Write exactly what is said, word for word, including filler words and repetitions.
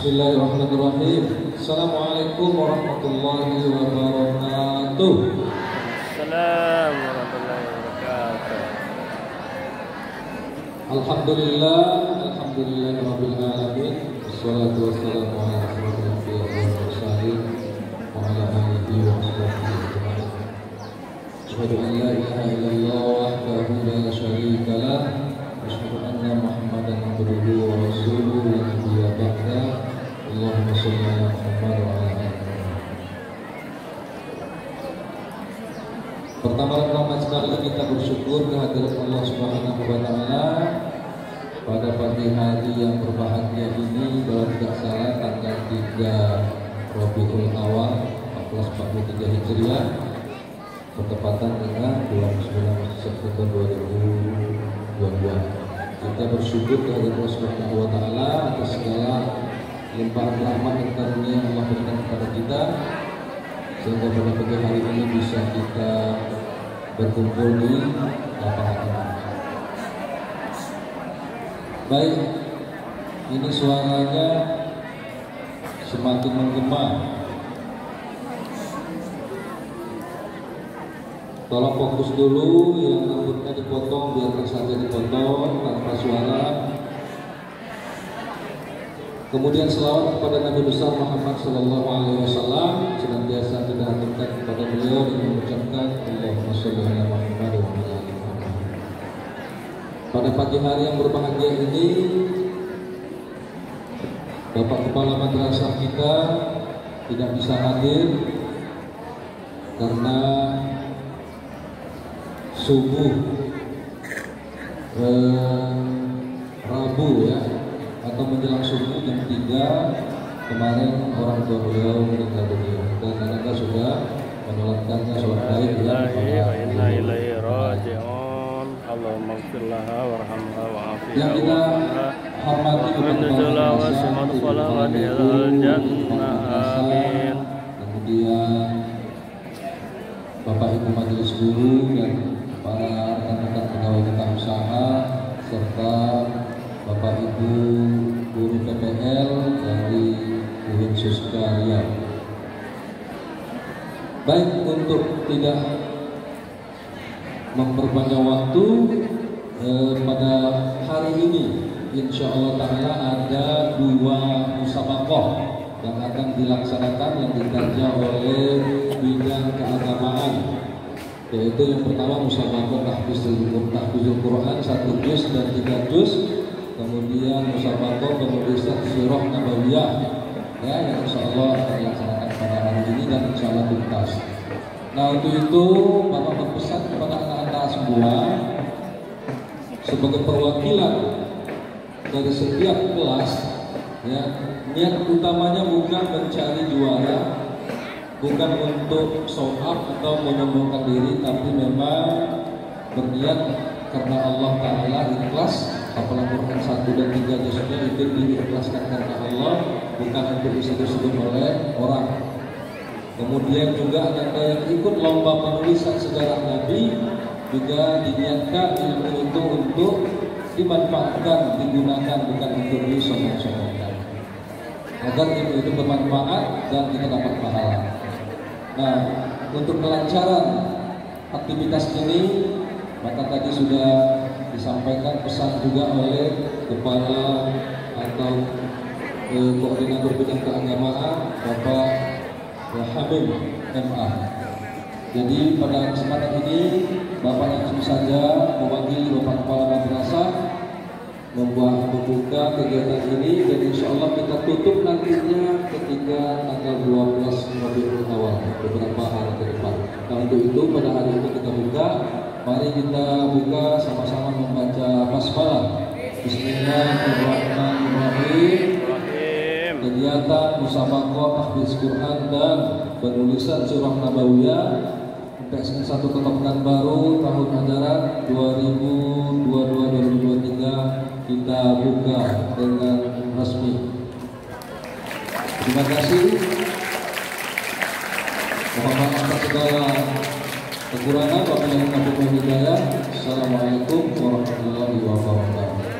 Bismillahirrahmanirrahim. Assalamualaikum warahmatullahi wabarakatuh. Assalamualaikum warahmatullahi wabarakatuh. Alhamdulillah, alhamdulillah rabbil alamin. Wassalatu wassalamu ala asyrofil anbiya'i wal mursalin wa ala alihi wa sahbihi ajma'in. Asyhadu an la ilaha illallah wahdahu la syarika lah. Asyhadu anna Muhammadan abduhu wa rasuluhu la nabiyya ba'da. Allahumma shalli ala Muhammad wa ala ali Muhammad. Pertama-tama sekali kita bersyukur kehadirat Allah Subhanahu wa taala pada pagi hari yang berbahagia ini, kalau tidak salah tanggal tiga Rabiul Awal seribu empat ratus empat puluh tiga Hijriah, bertepatan dengan dua puluh sembilan September dua ribu dua puluh dua. Kita bersyukur kehadirat Allah Subhanahu wa taala atas segala limpahan rahmat dan karunia yang Allah berikan kepada kita, sehingga pada pagi hari ini bisa kita berkumpul di lapangan ini. Baik, ini suaranya semakin menggema. Tolong fokus dulu, yang rambutnya dipotong biarkan saja dipotong tanpa suara. Kemudian selawat kepada Nabi besar Muhammad Sallallahu Alaihi Wasallam, senantiasa kita aturkan kepada beliau dengan mengucapkan Allahumma sholli ala Muhammad wa ala ali Muhammad. Pada pagi hari yang berbahagia ini, Bapak Kepala Madrasah kita tidak bisa hadir karena subuh eh, Rabu ya, atau menjelang subuh jam tiga kemarin orang tua beliau meninggal dunia, dan mereka sudah menyolatkannya sholat gaib ya. Allahumma ighfir laha warhamha wa'afiha yang kita hormati kepada amin. Kemudian Bapak Ibu Majelis Guru dan para rekan-rekan pegawai tata usaha serta Bapak Ibu guru P P L dari U I N Suska Riau. Baik, untuk tidak memperpanjang waktu, eh, pada hari ini insya Allah Ta'ala ada dua musabaqah yang akan dilaksanakan yang diterja oleh bidang keagamaan, yaitu yang pertama musabaqah tahfizul Quran satu juz dan tiga juz, kemudian musabaqah penulisan sirah nabawiyah ya, yang insya Allah akan dilaksanakan pada hari ini dan insya Allah tuntas. Nah, untuk itu Bapak berpesan kepada anak-anak semua sebagai perwakilan dari setiap kelas ya, niat utamanya bukan mencari juara, bukan untuk show up atau menyombongkan diri, tapi memang berniat karena Allah Ta'ala, ikhlas. Apalagi Quran satu dan tiga jusnya itu diikhlaskan karena Allah, bukan untuk disebut-sebut oleh orang. Kemudian juga ada yang ikut lomba penulisan sejarah Nabi, juga diniatkan ilmu itu untuk dimanfaatkan, digunakan, bukan untuk disombong-sombongkan, agar ilmu itu bermanfaat dan kita dapat pahala. Nah, untuk kelancaran aktivitas ini, maka tadi sudah disampaikan pesan juga oleh kepala atau eh, koordinator bidang keagamaan Bapak Habib M A. Jadi pada kesempatan ini Bapak langsung saja mewakili Bapak Kepala Madrasah membuat membuka kegiatan ini, dan insya Allah kita tutup nantinya ketika tanggal dua belas Rabiul Awal, beberapa hari ke depan. Nah, untuk itu pada hari ini kita buka. Mari kita buka sama-sama membaca basmalah. Bismillahirrahmanirrahim. Kegiatan musabaqah tahfiz Quran dan penulisan surah nabawiyah untuk Senin satu Kota Pekanbaru tahun ajaran dua ribu dua puluh dua dua ribu dua puluh tiga kita buka dengan resmi. Terima kasih. Mohon maaf atas segala kekurangan. Wabillahi taufiq wal hidayah. Assalamualaikum warahmatullahi wabarakatuh.